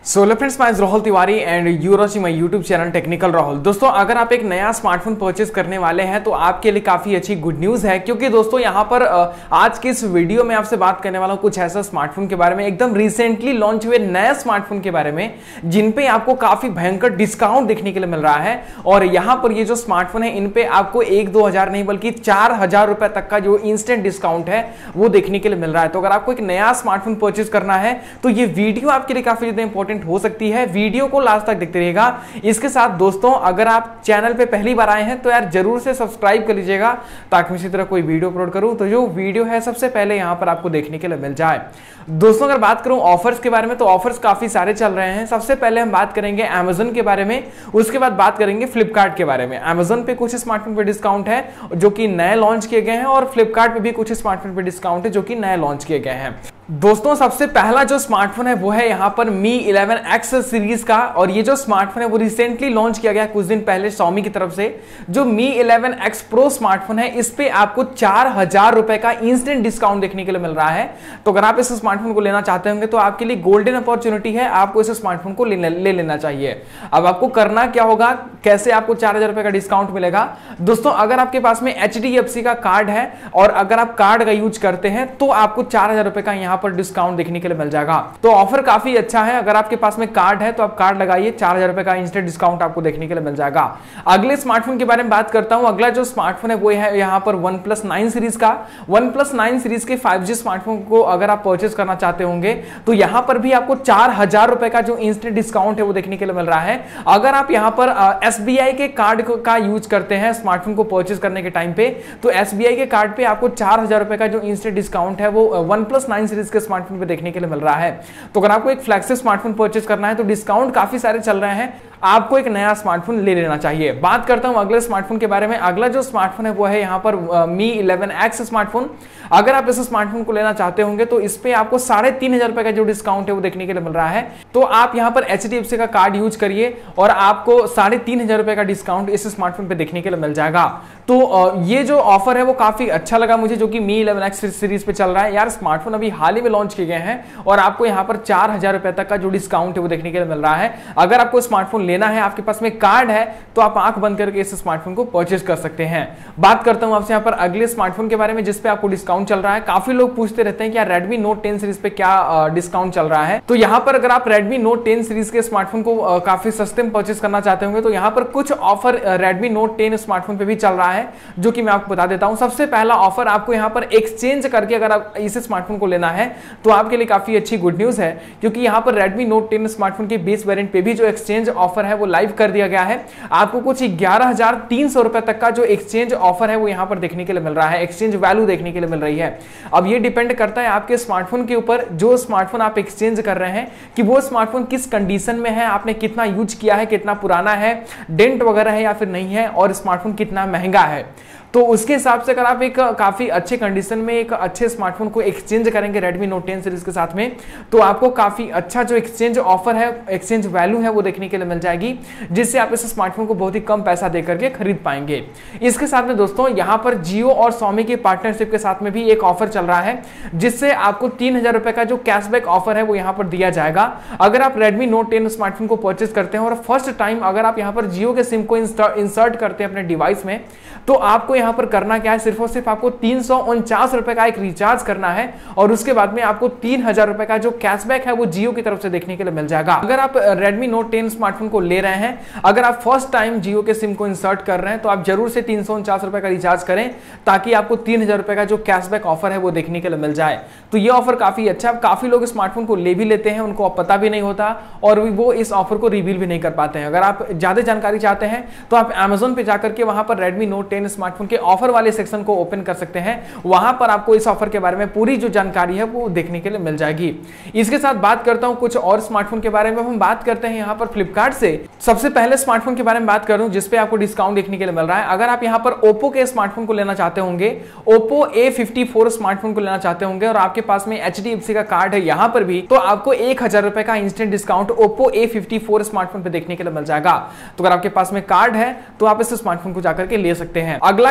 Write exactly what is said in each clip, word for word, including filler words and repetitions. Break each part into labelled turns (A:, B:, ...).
A: Solo friends, my Rahul Tiwari and you are watching my YouTube channel technical Rahul. दोस्तों, अगर आप एक नया स्मार्टफोन परचेज करने वाले हैं तो आपके लिए काफी अच्छी गुड न्यूज है, क्योंकि दोस्तों यहां पर आज की इस वीडियो में आपसे बात करने वाला हूं कुछ ऐसा स्मार्टफोन के बारे में, एकदम रिसेंटली लॉन्च हुए नए स्मार्टफोन के बारे में, जिन पे आपको काफी भयंकर डिस्काउंट देखने के लिए मिल रहा है। और यहां पर ये जो स्मार्टफोन है, इन पे आपको एक दो हजार नहीं बल्कि चार हजार रुपए तक का जो इंस्टेंट डिस्काउंट है वो देखने के लिए मिल रहा है। तो अगर आपको एक नया स्मार्टफोन परचेज करना है तो ये वीडियो आपके लिए काफी ज्यादा इंपॉर्टेंट हो सकती है। वीडियो को लास्ट तक देखते रहिएगा। इसके साथ दोस्तों, अगर आप चैनल पे पहली बार आए हैं तो यार जरूर से सब्सक्राइब कर लीजिएगा, ताकि इसी तरह कोई वीडियो अपलोड करूं तो जो वीडियो है सबसे पहले यहां पर आपको देखने के लिए मिल जाए। दोस्तों, अगर बात करूं ऑफर्स के बारे में तो ऑफर्स काफी सारे चल रहे हैं। सबसे पहले हम बात करेंगे अमेजन के बारे में, उसके बाद बात करेंगे फ्लिपकार्ट के बारे में। अमेजन पे कुछ स्मार्टफोन पे डिस्काउंट है जो कि नए लॉन्च किए गए हैं, और फ्लिपकार्ट पे भी कुछ स्मार्टफोन पे डिस्काउंट है जो कि नए लॉन्च किए गए हैं। दोस्तों, सबसे पहला जो स्मार्टफोन है वो है यहाँ पर मी इलेवन एक्स सीरीज का, और ये जो स्मार्टफोन है वो रिसेंटली लॉन्च किया गया कुछ दिन पहले Xiaomi की तरफ से। जो Mi eleven X Pro smartphone है, इस पे आपको चार हजार रुपए का इंस्टेंट डिस्काउंट देखने के लिए मिल रहा है। तो अगर आप इस स्मार्टफोन को लेना चाहते होंगे तो आपके लिए गोल्डन अपॉर्चुनिटी है, आपको इस स्मार्टफोन को ले, ले लेना चाहिए। अब आपको करना क्या होगा, कैसे आपको चार हजार रुपए का डिस्काउंट मिलेगा। दोस्तों, अगर आपके पास में एच डी एफ सी का कार्ड है और अगर आप कार्ड का यूज करते हैं तो आपको चार हजार रुपए का यहाँ पर डिस्काउंट देखने के लिए मिल जाएगा। तो ऑफर काफी अच्छा है। अगर आपके पास में कार्ड है तो आप कार्ड लगाइए, चार हजार रुपए का इंस्टेंट डिस्काउंट आपको देखने के लिए मिल जाएगा। अगले स्मार्टफोन के बारे में बात करता हूं। अगला जो स्मार्टफोन है वो है यहाँ पर वन प्लस नाइन सीरीज का। वन प्लस नाइन सीरीज के फाइव जी स्मार्टफोन को अगर आप परचेज करना चाहते होंगे तो यहां पर भी आपको चार हजार रुपए का जो इंस्टेंट डिस्काउंट है वो देखने के लिए मिल रहा है। अगर आप यहां पर एस बी आई के कार्ड का यूज करते हैं स्मार्टफोन को परचेज करने के टाइम पे, तो एस बी आई के कार्ड पे आपको चार हजार रुपए का जो इंस्टेंट डिस्काउंट है वो वन प्लस नाइन सीरीज के स्मार्टफोन पे देखने के लिए मिल रहा है। तो अगर आपको एक फ्लैगशिप स्मार्टफोन परचेज करना है तो डिस्काउंट काफी सारे चल रहे हैं, आपको एक नया स्मार्टफोन ले लेना चाहिए। बात करता हूं अगले स्मार्टफोन के बारे में। अगला जो स्मार्टफोन है वो है यहाँ पर मी इलेवन एक्स स्मार्टफोन। अगर आप इस स्मार्टफोन को लेना चाहते होंगे तो इस पे आपको साढ़े तीन हजार रुपए का जो डिस्काउंट है वो देखने के लिए मिल रहा है। तो आप यहाँ पर एच डी एफ सी का कार्ड यूज करिए और आपको साढ़े तीन हजार रुपए का डिस्काउंट इस स्मार्टफोन पे देखने के लिए मिल जाएगा। तो ये जो ऑफर है वो काफी अच्छा लगा मुझे, जो कि मी इलेवन एक्स सीरीज पे चल रहा है। यार स्मार्टफोन अभी हाल ही में लॉन्च किए गए हैं और आपको यहाँ पर चार हजार रुपए तक का जो डिस्काउंट है वो देखने के लिए मिल रहा है। अगर आपको स्मार्टफोन लेना है, आपके पास में कार्ड है, तो आप आंख बंद करके इस स्मार्टफोन को परचेज कर सकते हैं। बात करता हूं आपसे यहाँ पर अगले स्मार्टफोन के बारे में जिसपे आपको डिस्काउंट चल रहा है। काफी लोग पूछते रहते हैं कि यार Redmi Note टेन सीरीज पे क्या डिस्काउंट चल रहा है। तो यहाँ पर अगर आप Redmi Note टेन सीरीज के स्मार्टफोन को काफी सस्ते में परचेज करना चाहते होंगे तो यहाँ पर कुछ offer Redmi Note ten smartphone पे भी चल रहा है, जो कि मैं आपको बता देता हूं। सबसे पहला ऑफर, आपको यहाँ पर एक्सचेंज करके अगर आप इस स्मार्टफोन को लेना है तो आपके लिए काफी अच्छी गुड न्यूज है, क्योंकि यहाँ पर Redmi Note टेन स्मार्टफोन के बेस वेरिएंट पे भी जो एक्सचेंज ऑफर है वो लाइव कर दिया गया है। आपको कुछ ग्यारह हजार तीन सौ रुपए तक का जो एक्सचेंज ऑफर है वो यहां पर देखने के लिए मिल रहा है, एक्सचेंज वैल्यू देखने के लिए मिल रही है। अब ये डिपेंड करता है आपके स्मार्टफोन के ऊपर, जो स्मार्टफोन आप एक्सचेंज कर रहे हैं कि वो स्मार्टफोन किस कंडीशन में है, आपने कितना यूज किया है, कितना पुराना है, डेंट वगैरह है या फिर नहीं है, और स्मार्टफोन कितना महंगा है। तो उसके हिसाब से अगर आप एक काफी अच्छे कंडीशन में एक अच्छे स्मार्टफोन को एक्सचेंज करेंगे Redmi Note टेन सीरीज के साथ में, तो आपको काफी अच्छा जो एक्सचेंज ऑफर है, एक्सचेंज वैल्यू है वो देखने के लिए मिल जाएगी, जिससे आप इस स्मार्टफोन को बहुत ही कम पैसा देकर के खरीद पाएंगे। इसके साथ में दोस्तों यहाँ पर जियो और Xiaomi की पार्टनरशिप के साथ में भी एक ऑफर चल रहा है, जिससे आपको तीन हजार रुपए का जो कैशबैक ऑफर है वो यहाँ पर दिया जाएगा। अगर आप Redmi Note टेन स्मार्टफोन को परचेज करते हैं और फर्स्ट टाइम अगर आप यहाँ पर जियो के सिम को इंसर्ट करते हैं अपने डिवाइस में, तो आपको यहाँ पर करना क्या है, सिर्फ और सिर्फ आपको तीन सौ उनचास रुपए का एक रिचार्ज करना है, और उसके बाद में आपको तीन हजार रुपए का जो कैशबैक है वो जियो की तरफ से देखने के लिए मिल जाएगा। अगर आप Redmi Note टेन स्मार्टफोन को ले रहे हैं, अगर आप फर्स्ट टाइम जियो के सिम को इंसर्ट कर रहे हैं, तो आप जरूर से तीन सौ उनचास रुपए का रिचार्ज करें, ताकि आपको तीन हजार रुपए का जो कैशबैक ऑफर है वो देखने के लिए मिल जाए। तो ये ऑफर काफी अच्छा है। काफी लोग स्मार्टफोन को ले भी लेते हैं, उनको पता भी नहीं होता और वो इस ऑफर को रिवील भी नहीं कर पाते हैं। अगर आप ज्यादा जानकारी चाहते हैं तो आप Amazon पे जाकर के वहां पर Redmi Note टेन स्मार्टफोन के ऑफर वाले सेक्शन को ओपन कर सकते हैं, वहां पर आपको इस ऑफर के बारे में पूरी जो जानकारी है वो देखने के लिए मिल जाएगी। इसके साथ बात करता हूं कुछ और स्मार्टफोन के बारे में। हम बात करते हैं यहां पर फ्लिपकार्ट से। सबसे पहले स्मार्टफोन के बारे में बात करूं जिसपे आपको डिस्काउंट देखने के लिए मिल रहा है। अगर आप यहां पर ओप्पो के स्मार्टफोन को लेना चाहते होंगे, Oppo A fifty four smartphone को लेना चाहते होंगे और आपके पास में एच डी एफ सी का कार्ड है यहां पर भी, तो आपको एक हजार रुपए का instant discount Oppo A fifty four smartphone पे देखने के लिए मिल जाएगा। तो अगर आपके पास में कार्ड है तो आप इस स्मार्टफोन को जाकर के ले सकते हैं। अगला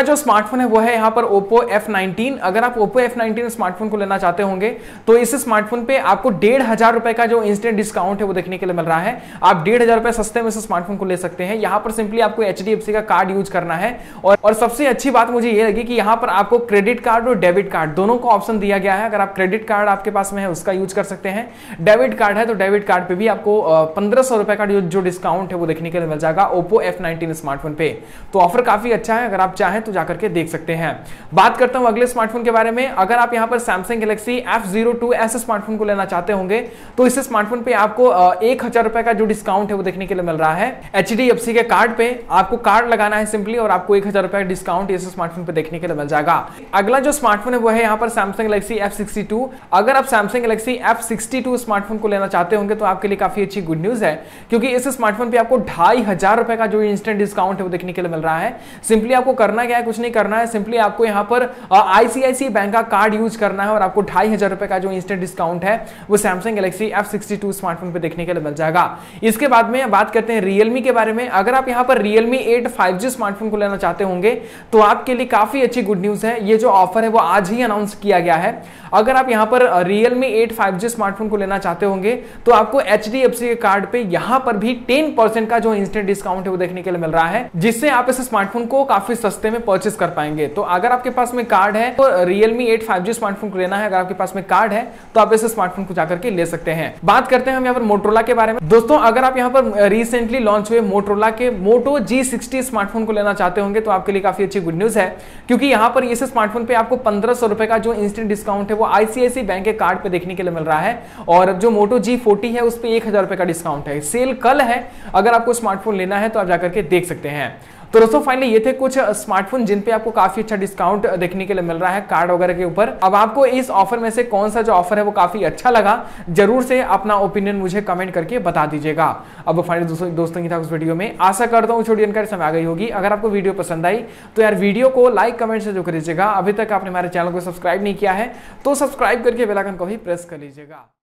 A: जो स्मार्टफोन है वो है यहाँ पर Oppo एफ नाइनटीन। अगर आप Oppo एफ नाइनटीन स्मार्टफोन को लेना चाहते होंगे तो इस स्मार्टफोन पे आपको डेढ़ हजार रुपए का जो इंस्टेंट डिस्काउंट है वो देखने के लिए मिल रहा है। आप डेढ़ हजार रुपए सस्ते में इस स्मार्टफोन को ले सकते हैं। यहाँ पर सिंपली आपको एच डी एफ सी का कार्ड यूज करना है और, और सबसे अच्छी बात मुझे ये लगी कि यहाँ पर आपको क्रेडिट कार्ड और डेबिट कार्ड दोनों को ऑप्शन दिया गया है। अगर आप क्रेडिट कार्ड आपके पास में है उसका यूज कर सकते हैं, डेबिट कार्ड है तो डेबिट कार्ड पे भी आपको पंद्रह सौ रुपए का जो डिस्काउंट है वो देखने के लिए मिल जाएगा Oppo एफ नाइनटीन स्मार्टफोन पे। तो ऑफर काफी अच्छा है, अगर आप चाहें तो जाकर के देख सकते हैं। बात करता हूं अगले स्मार्टफोन के बारे में। अगर आप यहां पर Samsung Galaxy F zero two S smartphone को लेना चाहते होंगे तो इस स्मार्टफोन पे आपको एक हजार रुपए का जो डिस्काउंट है वो देखने के लिए मिल रहा है। एच डी एफ सी के कार्ड पे आपको कार्ड लगाना है सिंपली और आपको एक हजार रुपए का डिस्काउंट इस स्मार्टफोन पे देखने के लिए मिल जाएगा। अगला जो स्मार्टफोन है वो है यहाँ पर Samsung Galaxy F sixty two. अगर आप Samsung Galaxy F sixty two smartphone को लेना चाहते होंगे तो आपके लिए काफी अच्छी गुड न्यूज है, क्योंकि इस स्मार्टफोन पे आपको ढाई हजार रुपए का जो इंस्टेंट डिस्काउंट है वो देखने के लिए मिल रहा है। सिंपली आपको करना क्या है, कुछ नहीं करना है, सिंपली आपको यहाँ पर आईसीआईसीआई बैंक का कार्ड यूज करना है और आपको ढाई हजार रुपए का जो इंस्टेंट डिस्काउंट है वो Samsung Galaxy F sixty two smartphone पे देखने के लिए मिल जाएगा। इसके बाद में बात करते हैं Realme के बारे में। अगर आप यहाँ पर Realme eight five G smartphone को लेना चाहते होंगे तो आपके लिए काफी अच्छी गुड न्यूज है। ये जो ऑफर है वो आज ही अनाउंस किया गया है। अगर आप यहाँ पर Realme eight five G smartphone को लेना चाहते होंगे तो आपको एच डी एफ सी के कार्ड पे यहाँ पर भी टेन परसेंट का जो इंस्टेंट डिस्काउंट है वो देखने के लिए मिल रहा है, जिससे आप इस स्मार्टफोन को काफी सस्ते में परचेस कर पाएंगे। तो अगर आपके पास में कार्ड है तो Realme eight five G smartphone को लेना है, अगर आपके पास में कार्ड है तो आप इस स्मार्टफोन को जाकर के ले सकते हैं। बात करते हैं हम यहाँ पर Motorola के बारे में। दोस्तों अगर आप यहाँ पर रिसेंटली लॉन्च हुए Motorola के Moto जी सिक्सटी स्मार्टफोन को लेना चाहते होंगे तो आपके लिए काफी अच्छी गुड न्यूज है, क्योंकि यहाँ पर इस स्मार्टफोन पे आपको पंद्रह सौ रुपए का जो इंस्टेंट डिस्काउंट है वो आईसीआईसीआई बैंक के कार्ड पे देखने के लिए मिल रहा है और जो Moto जी फोर्टी है उस पे एक हजार रुपए का डिस्काउंट है। सेल कल है, अगर आपको स्मार्टफोन लेना है तो आप जाकर के देख सकते हैं। तो दोस्तों फाइनली ये थे कुछ स्मार्टफोन जिन पे आपको काफी अच्छा डिस्काउंट देखने के लिए मिल रहा है कार्ड वगैरह के ऊपर। अब आपको इस ऑफर में से कौन सा जो ऑफर है वो काफी अच्छा लगा, जरूर से अपना ओपिनियन मुझे कमेंट करके बता दीजिएगा। अब फाइनली दोस्तों दोस्तों की था उस वीडियो में, आशा करता हूँ छोटी जानकारी समझ आ गई होगी। अगर आपको वीडियो पसंद आई तो यार वीडियो को लाइक कमेंट से जो करिएगा। अभी तक आपने हमारे चैनल को सब्सक्राइब नहीं किया है तो सब्सक्राइब करके बेल आइकन को भी प्रेस कर लीजिएगा।